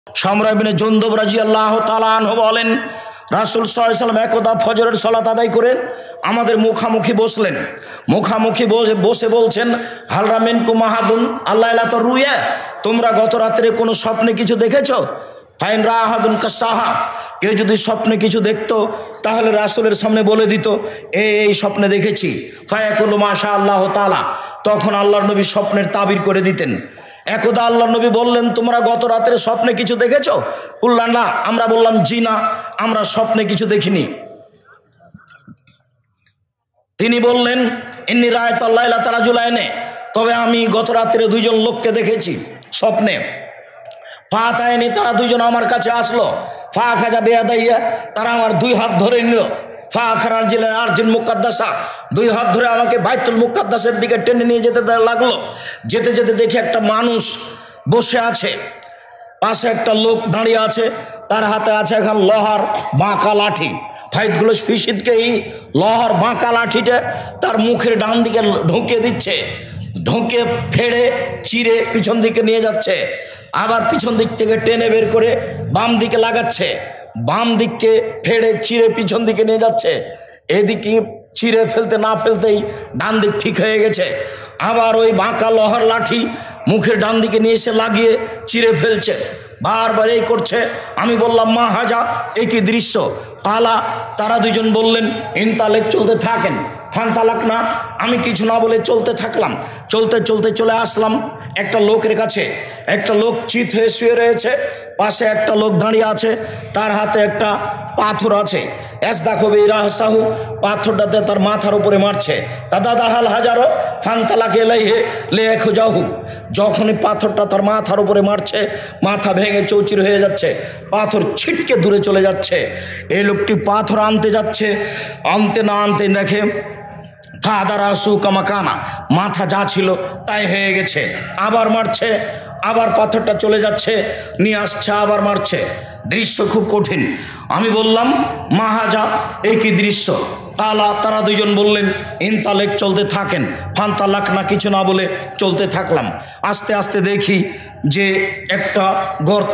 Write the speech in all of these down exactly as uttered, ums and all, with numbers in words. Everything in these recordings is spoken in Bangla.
সামরা ইবনে জুনদুব রাদিয়াল্লাহু তাআলা আনহু বলেন, রাসূল সাল্লাল্লাহু আলাইহি ওয়াসাল্লাম একদা ফজরের সালাত আদায় করে আমাদের মুখামুখি বসলেন। মুখামুখি বসে বসে বলছেন, হালরা মিনকুম আহাদুন আল্লাহ লা তারুয়া, তোমরা গত রাত্রে কোনো স্বপ্নে কিছু দেখেছো? ফাইন রা আহাদুন কাসাহা, কেউ যদি স্বপ্নে কিছু দেখতো তাহলে রাসূলের সামনে বলে দিত এই এই স্বপ্নে দেখেছি। ফায়াকুলু মাশাআল্লাহু তাআলা, তখন আল্লাহর নবী স্বপ্নের তাবির করে দিতেন। একদা আল্লাহর নবী বললেন, তোমরা গত রাত্রে স্বপ্নে কিছু দেখেছো? কুল্লা না, আমরা বললাম জি না, আমরা স্বপ্নে কিছু দেখিনি। তিনি বললেন, ইন্নী রাআইতুল লাইলাতা রাজুলাইনে, তবে আমি গত রাত্রে দুইজন লোককে দেখেছি স্বপ্নে। ফাতায়নি, তারা দুইজন আমার কাছে আসলো। ফা খাজা বেয়াদাইয়া, তারা আমার দুই হাত ধরে নিল। ফা খারার জিলে আরজিন মুকাদ্দাসা, দুই হাত ধরে আমাকে বাইতুল মুকাদ্দাসের দিকে টেনে নিয়ে যেতে লাগলো। যেতে যেতে দেখি একটা মানুষ বসে আছে, পাশে একটা লোক দাঁড়িয়ে আছে, তার হাতে আছে এখন লোহার বাঁকা লাঠি। ফাইদগুলো ফিসিদকেই লোহার বাঁকা লাঠিটা তার মুখের ডান দিকে ঢুকে দিচ্ছে, ঢুকে ফেড়ে চিরে পিছন দিকে নিয়ে যাচ্ছে। আবার পিছন দিক থেকে টেনে বের করে বাম দিকে লাগাচ্ছে, বাম দিককে ফেড়ে চিরে পিছন দিকে নিয়ে যাচ্ছে। এদিকে চিরে ফেলতে না ফেলতেই ডান দিক ঠিক হয়ে গেছে। আবার ওই বাঁকা লোহার লাঠি মুখের ডান দিকে নিয়ে এসে লাগিয়ে চিরে ফেলছে, বারবার এই করছে। আমি বললাম, মা হাজা, এ কি দৃশ্য? কালা, তারা দুজন বললেন, ইনতালেক, চলতে থাকেন। ফান তালাক না, আমি কিছু না বলে চলতে থাকলাম। চলতে চলতে চলে আসলাম একটা লোকের কাছে। একটা লোক চিত হয়ে শুয়ে রয়েছে, পাশে একটা লোক দাঁড়িয়ে আছে, তার হাতে একটা পাথর আছে। এস দেখো রাহসাহু, পাথরটাতে তার মাথার উপরে মারছে। দাদা দাহাল হাজারো ফান তালাক এলাইহে লে খোঁজাহু, যখনই পাথরটা তার মাথার উপরে মারছে, মাথা ভেঙে চৌচির হয়ে যাচ্ছে, পাথর ছিটকে দূরে চলে যাচ্ছে। এই লোকটি পাথর আনতে যাচ্ছে, আনতে না আনতে দেখে ফাদারাসু কামাকানা, মাথা যা ছিল তাই হয়ে গেছে। আবার মারছে, আবার পাথরটা চলে যাচ্ছে, নিয়ে আসছে, আবার মারছে। দৃশ্য খুব কঠিন। আমি বললাম, মাহাজা, এই কি দৃশ্য? তালা, তারা দুজন বললেন, ইনতালেক, চলতে থাকেন। ফান তালাক না, কিছু না বলে চলতে থাকলাম। আস্তে আস্তে দেখি যে একটা গর্ত,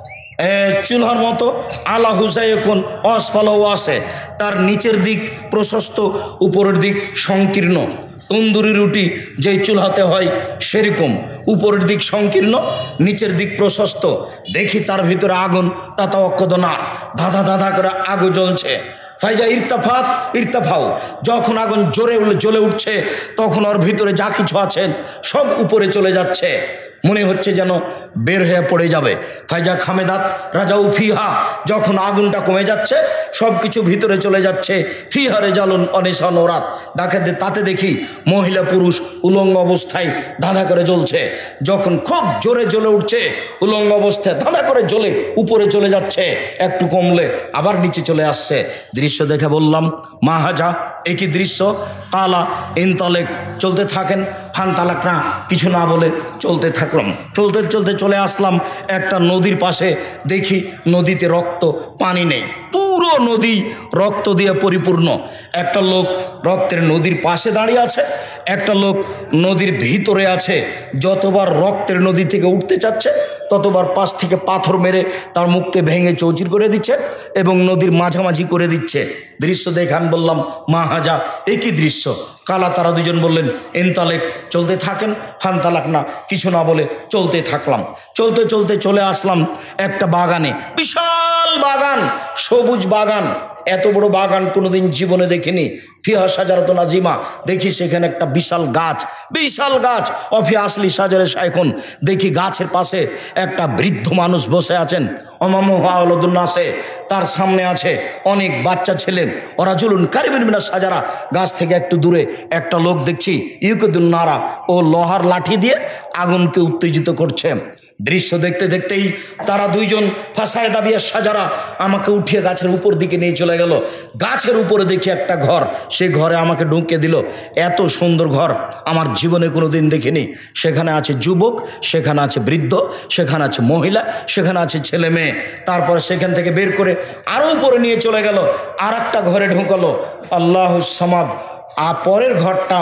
চুলহার মতো, আলা হুসাইকুন অসফালও আছে, তার নিচের দিক প্রশস্ত, উপরের দিক সংকীর্ণ। তন্দুরি রুটি যেই চুলহাতে হয় সেরকম, উপরের দিক সংকীর্ণ, নিচের দিক প্রশস্ত। দেখি তার ভিতরে আগুন, তাতা অক্ষত না, ধাঁধা ধাঁধা করে আগুন জ্বলছে। ফাইজা ইরতাফাত ইরতাফাও, যখন আগুন জোরে জ্বলে উঠছে তখন ওর ভিতরে যা কিছু আছেন সব উপরে চলে যাচ্ছে, মনে হচ্ছে যেন বের হয়ে পড়ে যাবে। ফাইজা খামেদাত রাজা উফিহা, যখন আগুনটা কমে যাচ্ছে সব কিছু ভিতরে চলে যাচ্ছে। ফিহারে জ্বালুন অনেশান ওরাত, দেখে তাতে দেখি মহিলা পুরুষ উলঙ্গ অবস্থায় ধাঁধা করে জ্বলছে। যখন খুব জোরে জ্বলে উঠছে, উলঙ্গ অবস্থায় ধাঁধা করে জ্বলে উপরে চলে যাচ্ছে, একটু কমলে আবার নিচে চলে আসছে। দৃশ্য দেখে বললাম, মাহাজা, একই দৃশ্য। কালা, ইনতালেক, চলতে থাকেন। ফান তালাক না, কিছু না বলে চলতে থাকলাম। চলতে চলতে চলে আসলাম একটা নদীর পাশে। দেখি নদীতে রক্ত, পানি নেই, পুরো নদী রক্ত দিয়ে পরিপূর্ণ। একটা লোক রক্তের নদীর পাশে দাঁড়িয়ে আছে, একটা লোক নদীর ভিতরে আছে। যতবার রক্তের নদী থেকে উঠতে চাচ্ছে ততবার পাশ থেকে পাথর মেরে তার মুখকে ভেঙে চৌচির করে দিচ্ছে এবং নদীর মাঝামাঝি করে দিচ্ছে। দৃশ্য দেখে আমি বললাম, মা হাজা, একই দৃশ্য। কালা, তারা দুজন বললেন, ইনতালেক, চলতে থাকেন। ফান তালাক না, কিছু না বলে চলতে থাকলাম। চলতে চলতে চলে আসলাম একটা বাগানে, বিশাল বাগান, সবুজ বাগান। এত বড় বাগান কোনোদিন জীবনে দেখিনি। ফিহা সাজারত নাজিমা, দেখি সেখানে একটা বিশাল গাছ, বিশাল গাছ। অফি আসলি সাজারে শাইখুন, দেখি গাছের পাশে একটা বৃদ্ধ মানুষ বসে আছেন। অমামুহাউলুদ্দিনাসে, তার সামনে আছে অনেক বাচ্চা ছেলে। ওরা জুলুন কারিবিন মিনা সাজারা, গাছ থেকে একটু দূরে একটা লোক দেখছি ইউকুদুন নারা, ও লোহার লাঠি দিয়ে আগুনকে উত্তেজিত করছে। দৃশ্য দেখতে দেখতেই তারা দুইজন ফাঁসায় দাবিয়া সাজারা আমাকে উঠিয়ে গাছের উপর দিকে নিয়ে চলে গেল। গাছের উপরে দেখি একটা ঘর, সে ঘরে আমাকে ঢুকিয়ে দিল। এত সুন্দর ঘর আমার জীবনে কোনো দিন দেখিনি। সেখানে আছে যুবক, সেখানে আছে বৃদ্ধ, সেখানে আছে মহিলা, সেখানে আছে ছেলে মেয়ে। তারপর সেখান থেকে বের করে আরও উপরে নিয়ে চলে গেল, আর একটা ঘরে ঢুকালো। আল্লাহু সামাদ। আর পরের ঘরটা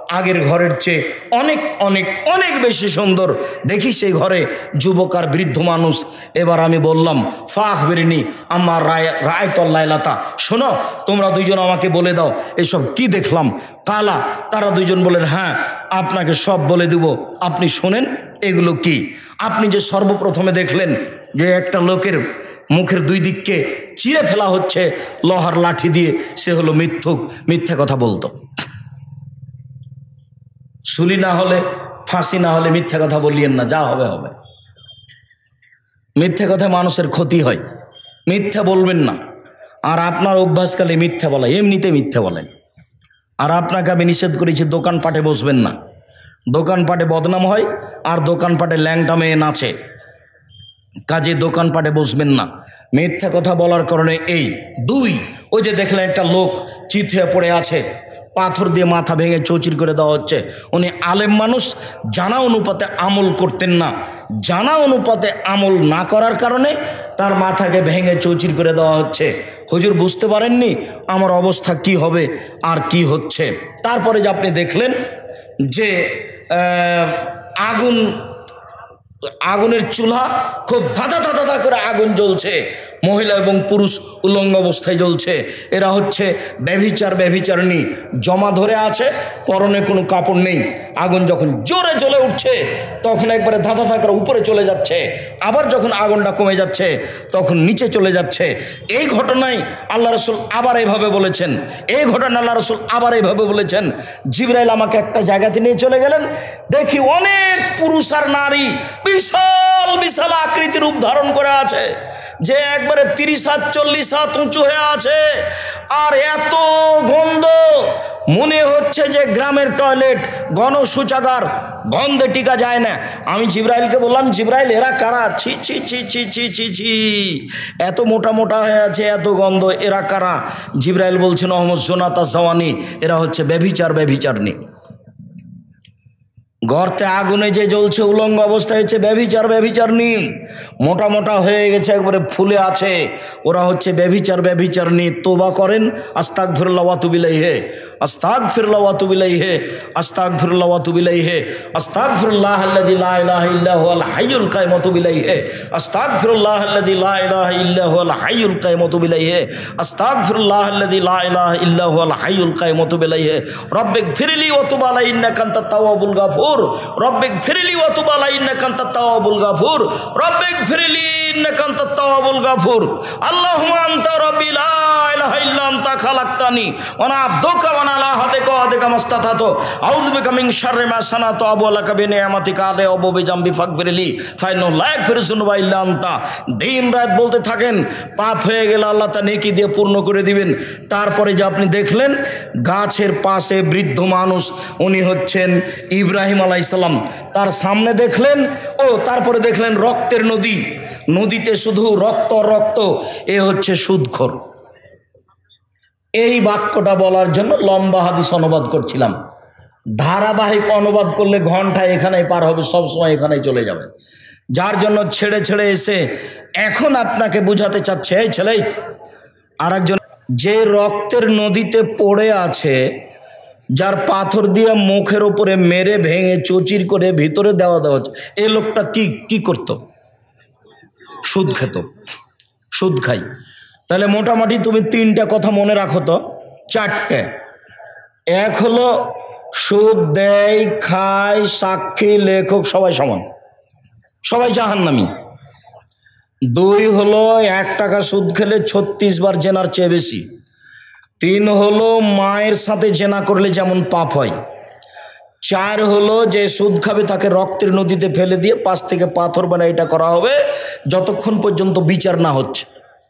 আগের ঘরের চেয়ে অনেক অনেক অনেক বেশি সুন্দর। দেখি সেই ঘরে যুবক আর বৃদ্ধ মানুষ। এবার আমি বললাম ফাখ বেরিনি আমার রায় রায় তল্লাইলাতা, শোনো তোমরা দুইজন আমাকে বলে দাও এসব কি দেখলাম। কালা, তারা দুইজন বলেন হ্যাঁ আপনাকে সব বলে দেব, আপনি শোনেন এগুলো কি। আপনি যে সর্বপ্রথমে দেখলেন যে একটা লোকের মুখের দুই দিককে চিরে ফেলা হচ্ছে লোহার লাঠি দিয়ে, সে হলো মিথ্যুক, মিথ্যা কথা বলতো। শুলি না হলে ফাঁসি না হলে মিথ্যা কথা বলিয়েন না, যা হবে হবে। মিথ্যা কথা মানুষের ক্ষতি হয়, মিথ্যা বলবেন না। আর আপনার অভ্যাসকালে মিথ্যা বলা, এমনিতে মিথ্যা বলেন। আর আপনাকে আমি নিষেধ করেছি দোকানপাটে বসবেন না, দোকানপাটে বদনাম হয় আর দোকানপাটে ল্যাংটা মেয়ে নাচে, কাজে দোকানপাটে বসবেন না। মিথ্যা কথা বলার কারণে এই দুই, ওই যে দেখলেন একটা লোক চিত হয়ে পড়ে আছে, পাথর দিয়ে মাথা ভেঙে চৌচির করে দেওয়া হচ্ছে। উনি আলেম মানুষ, জানা অনুপাতে আমল করতেন না, জানা অনুপাতে আমল না করার কারণে তার মাথাকে ভেঙে চৌচির করে দেওয়া হচ্ছে। হুজুর বুঝতে পারেননি আমার অবস্থা কি হবে আর কি হচ্ছে। তারপরে যে আপনি দেখলেন যে আগুন, আগুনের চুলা খুব ধাঁধা ধাঁধা ধাঁধা করে আগুন জ্বলছে, মহিলা এবং পুরুষ উলঙ্গ অবস্থায় জ্বলছে। এরা হচ্ছে ব্যভিচার ব্যভিচারিণী, জমা ধরে আছে, পরনে কোনো কাপড় নেই। আগুন যখন জোরে জ্বলে উঠছে তখন একবারে ধাঁধা ধাঁধা করে উপরে চলে যাচ্ছে, আবার যখন আগুনটা কমে যাচ্ছে তখন নিচে চলে যাচ্ছে। এই ঘটনায় আল্লাহ রসুল আবার এইভাবে বলেছেন, এই ঘটনা আল্লাহ রসুল আবার এইভাবে বলেছেন। জিবরাইল আমাকে একটা জায়গাতে নিয়ে চলে গেলেন, দেখি অনেক পুরুষ আর নারী বিশাল বিশাল আকৃতির রূপ ধারণ করে আছে, যে একবারে তিরিশ হাত চল্লিশ হাত উঁচু হয়ে আছে। আর এত গন্ধ, মনে হচ্ছে যে গ্রামের টয়লেট, গণশৌচাগার, গন্ধে টিকা যায় না। আমি জিবরাইলকে বললাম জিবরাইল এরা কারা? ছি ছি ছি ছি ছি ছি ছি, এত মোটা মোটা হয়ে আছে, এত গন্ধ, এরা কারা? জিবরাইল বলছেন অহমদ সোনাতা জওয়ানি, এরা হচ্ছে ব্যভিচার ব্যভিচারনি। গর্তে আগুনে যে জ্বলছে উলঙ্গ অবস্থায় হচ্ছে ব্যভিচার ব্যভিচারনি, মোটা মোটা হয়ে গেছে একবারে ফুলে আছে, ওরা হচ্ছে ব্যভিচার ব্যভিচারনি। তোবা করেন আস্তাগফিরুল্লাহ ওয়া আতুবু ইলাইহি, আস্তাগফিরুল্লাহ ওয়া আতুবু ইলাইহি, আস্তাগফিরুল্লাহ ওয়া আতুবু ইলাইহি, আস্তাগফিরুল্লাহ আল্লাযী লা ইলাহা ইল্লা হুয়াল হাইয়ুল কাইয়ুম ওয়া আতুবু ইলাইহি, আস্তাগফিরুল্লাহ আল্লাযী লা ইলাহা ইল্লা হুয়াল হাইয়ুল কাইয়ুম ওয়া আতুবু ইলাইহি, আস্তাগফিরুল্লাহ আল্লাযী লা ইলাহা ইল্লা হুয়াল হাইয়ুল কাইয়ুম ওয়া আতুবু ইলাইহি, রব্বিগফিরলি ওয়া তুব আলাইহি ইন্নাকা আনতাত তাওয়াবুল গাফুর, রব্বিগফিরলি ওয়া তুব আলাইহি ইন্নাকা আনতাত তাওয়াবুল গাফুর, রব্বিগফিরলি ইন্নাকা আনতাত তাওয়াবুল গাফুর, আল্লাহুম্মা আনতা রাব্বি লা ইলাহা ইল্লা আনতা খালাকতানি ওয়া আনা আবদুকা ওয়া আনা আলা আহদিকা ওয়া ওয়া'দিকা মাসতাতাতু আউযু বিকা মিন শাররি মা সানাতু আবু লাকা বিনি'মাতিকা আলাইহি ওয়া বিজামবি ফাগফিরলি ফাইন্নাহু লা ইয়াগফিরু যুনুবা ইল্লা আনতা। দিন রাত বলতে থাকেন, পাপ হয়ে গেলে আল্লাহ তা নেকি দিয়ে পূর্ণ করে দিবেন। তারপরে যে আপনি দেখলেন গাছের পাশে বৃদ্ধ মানুষ, উনি হচ্ছেন ইব্রাহিম আলাইহিস সালাম, তার সামনে দেখলেন ও তারপরে দেখলেন রক্তের নদী, নদীতে শুধু রক্ত রক্ত, এ হচ্ছে সুদখোর। এই বাক্যটা বলার জন্য লম্বা হাদিস অনুবাদ করছিলাম, ধারাবাহিক অনুবাদ করলে ঘন্টায় এখানেই পার হবে, সবসময় এখানেই চলে যাবে, যার জন্য ছেড়ে ছেড়ে এসে এখন আপনাকে বুঝাতে চাচ্ছে এই ছেলেই আর একজন যে রক্তের নদীতে পড়ে আছে, যার পাথর দিয়ে মুখের ওপরে মেরে ভেঙে চচির করে ভিতরে দেওয়া দেওয়া হচ্ছে, এই লোকটা কি কি করতো? সুদ খেত, সুদ খাই। তাহলে মোটামুটি তুমি তিনটা কথা মনে রাখো তো, চারটে। এক হলো সুদ দেয়, খায়, সাক্ষী, লেখক সবাই সমান, সবাই জাহান্নামী। দুই হলো এক টাকা সুদ খেলে ছত্রিশ বার জেনার চেয়ে বেশি। তিন হলো মায়ের সাথে জেনা করলে যেমন পাপ হয়। চার হলো যে সুদ খাবে তাকে রক্তের নদীতে ফেলে দিয়ে পাশ থেকে পাথর বানায় এটা করা হবে যতক্ষণ পর্যন্ত বিচার না হচ্ছে।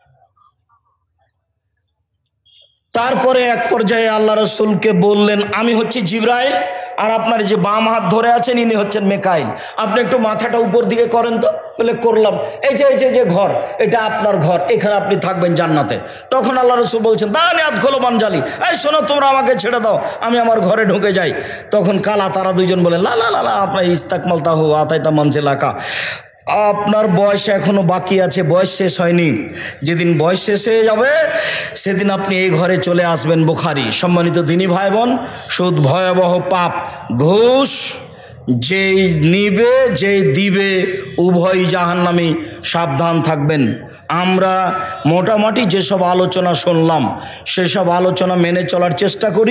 তারপরে এক পর্যায়ে আল্লাহ রসুলকে বললেন, আমি হচ্ছি জিবরাইল আর আপনার যে বাম হাত ধরে আছেন ইনি হচ্ছেন মেকাইল, আপনি একটু মাথাটা উপর দিকে করেন তো। বলে করলাম। এই যে এই যে যে ঘর, এটা আপনার ঘর, এখানে আপনি থাকবেন জান্নাতে। তখন আল্লাহ রসুল বলছেন, দাঁড়ানি আধ খোলো বানজালি, এই শোনো তোমরা আমাকে ছেড়ে দাও, আমি আমার ঘরে ঢুকে যাই। তখন কালা তারা দুইজন বলেন, লা লা লা লা আপনার ইস্তাকমাল তাহু আতাইতা মানছে লাকা, আপনার বয়স এখনো বাকি আছে, বয়স শেষ হয়নি। যেদিন বয়স শেষ হয়ে যাবে সেদিন আপনি এই ঘরে চলে আসবেন। বুখারী। সম্মানিত দিনী ভাই বোন, সুদ ভয়াবহ পাপ। ঘুষ যেই নিবে যেই দিবে উভয় জাহান্নামী, সাবধান থাকবেন। আমরা মোটামুটি যেসব আলোচনা শুনলাম সেসব আলোচনা মেনে চলার চেষ্টা করি।